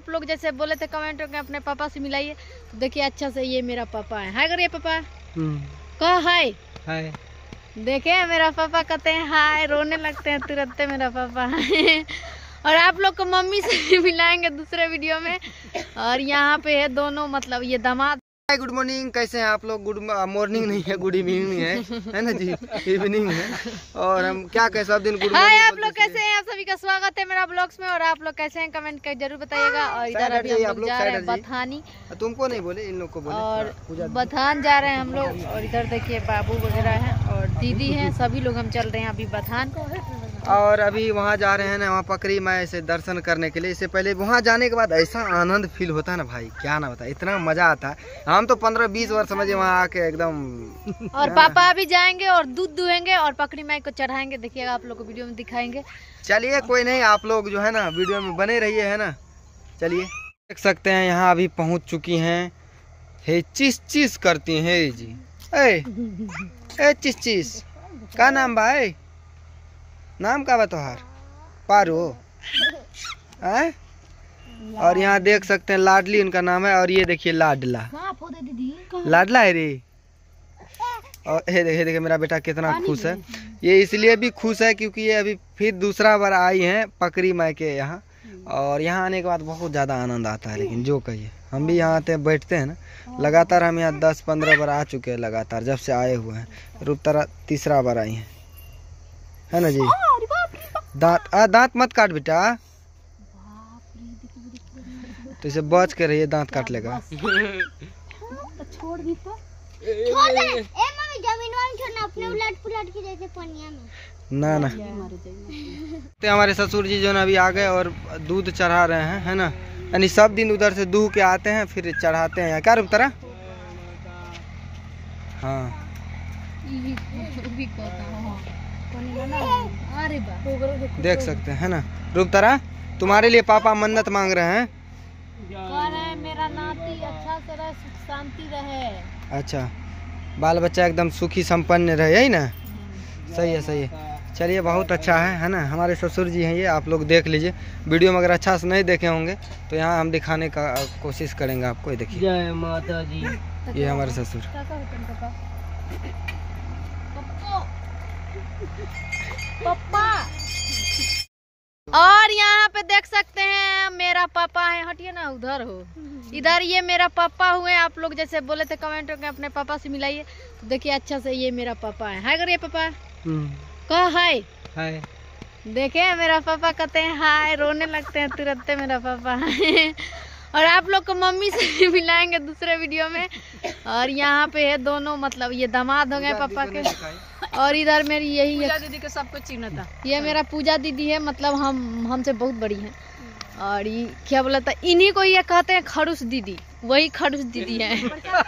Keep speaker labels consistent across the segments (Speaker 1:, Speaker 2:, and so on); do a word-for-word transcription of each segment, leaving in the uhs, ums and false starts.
Speaker 1: लोग जैसे बोले थे कमेंट में अपने पापा से मिलाइए, तो देखिए अच्छा से ये मेरा पापा है। हाय करिए पापा, कहा हाय
Speaker 2: हाय।
Speaker 1: देखे मेरा पापा कहते हैं हाय, रोने लगते हैं तुरंत मेरा पापा है। और आप लोग को मम्मी से भी मिलाएंगे दूसरे वीडियो में। और यहाँ पे है दोनों, मतलब ये दामाद।
Speaker 2: गुड मॉर्निंग, कैसे हैं आप लोग? गुड मॉर्निंग नहीं है, गुड इवनिंग है, है ना जी, इवनिंग है। और हम क्या कहें, सब दिन गुड
Speaker 1: हाय आप लोग कैसे हैं? आप सभी का स्वागत है मेरा ब्लॉग्स में। और आप लोग कैसे हैं कमेंट कर जरूर बताइएगा। और इधर अभी हम लोग जा रहे हैं बथानी।
Speaker 2: तुमको नहीं बोले, इन लोग को बोले।
Speaker 1: और बथान जा रहे हैं हम लोग। और इधर देखिए बाबू वगैरह हैं और दीदी हैं, सभी लोग हम चल रहे हैं अभी बथान।
Speaker 2: और अभी वहाँ जा रहे हैं ना, वहाँ पकड़ी माई से दर्शन करने के लिए। इससे पहले वहाँ जाने के बाद ऐसा आनंद फील होता है ना भाई, क्या ना बता, इतना मजा आता है। हम तो पंद्रह बीस वर्ष समझे वहाँ आके एकदम।
Speaker 1: और पापा अभी जाएंगे और दूध दुहेंगे और पकड़ी माई को चढ़ाएंगे, देखिएगा आप लोग को वीडियो में दिखाएंगे।
Speaker 2: चलिए कोई नहीं, आप लोग जो है ना वीडियो में बने रहिए, है ना। चलिए देख सकते हैं यहाँ अभी पहुँच चुकी हैं। हे चिस चिस करती है जी। ए, ए चिस चिस का नाम भाई? नाम का बा तोहार? पारो है। और यहाँ देख सकते हैं लाडली उनका नाम है। और ये देखिए लाडला, लाडला है रे। और ये देखिए देखिए मेरा बेटा कितना खुश है। ये इसलिए भी खुश है क्योंकि ये अभी फिर दूसरा बार आई हैं पकड़ी माई के यहाँ। और यहाँ आने के बाद बहुत ज़्यादा आनंद आता है। लेकिन जो कहिए, हम भी यहाँ आते हैं, बैठते हैं ना लगातार। हम यहाँ दस पंद्रह बार आ चुके हैं लगातार, जब से आए हुए हैं। रूपतारा तीसरा बार आई हैं, है ना जी। दांत आ दांत मत काट बेटा, तो इसे बच के रहिए, दांत काट लेगा।
Speaker 1: छोड़ दी तो
Speaker 3: छोड़ दे। ए मम्मी जमीन वाली छोड़ना, अपने उलट पुलट के जैसे पनिया में
Speaker 2: ना ना। तो हमारे ससुर जी जो ना अभी आ गए और दूध चढ़ा रहे हैं, है ना। यानी सब दिन उधर से दूह के आते हैं फिर चढ़ाते हैं यहाँ। क्या रूप तरह? हाँ देख सकते हैं, है ना। रूप तरह तुम्हारे लिए पापा मन्नत मांग रहे हैं।
Speaker 1: कह रहे हैं मेरा नाती अच्छा से रहे, सुख शांति रहे।
Speaker 2: अच्छा, बाल बच्चा एकदम सुखी संपन्न रहे, यही ना। सही है, सही है। चलिए बहुत अच्छा है, है ना। हमारे ससुर जी हैं ये, आप लोग देख लीजिए। वीडियो में अगर अच्छा से नहीं देखे होंगे तो यहाँ हम दिखाने का कोशिश करेंगे आपको। देखिए, जय माता जी। ये हमारे ससुर।
Speaker 1: पापा। और यहाँ पे देख सकते हैं मेरा पापा है। हटिए ना, उधर हो, इधर ये मेरा पापा हुए। आप लोग जैसे बोले थे कमेंट में अपने पापा से मिलाइए, तो देखिए अच्छा से ये मेरा पापा है। हाय करिए पापा, कहा हाय
Speaker 2: हाय।
Speaker 1: देखे मेरा पापा कहते हैं हाय, रोने लगते हैं तुरंत मेरा पापा है। और आप लोग को मम्मी से भी मिलाएंगे दूसरे वीडियो में। और यहाँ पे है दोनों, मतलब ये दामाद हो गए पापा के। और इधर मेरी यही है दीदी के, सब कुछ चिन्ह था। ये मेरा पूजा दीदी है, मतलब हम हमसे बहुत बड़ी है। और ये क्या बोला था, इन्हीं को ये कहते हैं खड़ूस दीदी, वही खड़ूस दीदी है।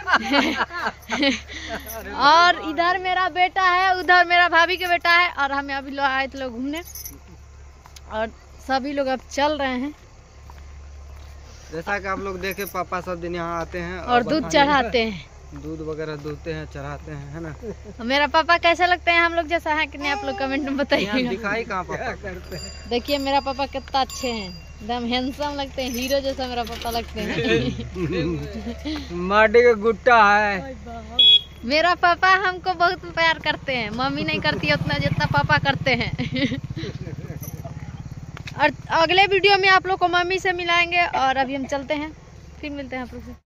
Speaker 1: और इधर मेरा बेटा है, उधर मेरा भाभी के बेटा है। और हम अभी लोग आए थे लोग घूमने, और सभी लोग अब चल रहे हैं।
Speaker 2: जैसा कि आप लोग देखे, पापा सब दिन यहाँ आते हैं
Speaker 1: और, और दूध चढ़ाते हैं,
Speaker 2: दूध वगैरह दूधते हैं, चढ़ाते हैं, है ना।
Speaker 1: मेरा पापा कैसे लगते हैं, हम लोग जैसा है कि नहीं, आप लोग कमेंट में बताइए।
Speaker 2: दिखाई कहाँ पापा करते हैं।
Speaker 1: देखिए मेरा पापा कितना अच्छे हैं, एकदम हैंडसम लगते हैं, हीरो जैसा मेरा पापा लगते हैं।
Speaker 2: माटी का गुट्टा है
Speaker 1: मेरा पापा। हमको बहुत प्यार करते हैं, मम्मी नहीं करती है उतना जितना पापा करते हैं। और अगले वीडियो में आप लोग को मम्मी से मिलाएंगे। और अभी हम चलते हैं, फिर मिलते हैं आप लोग से।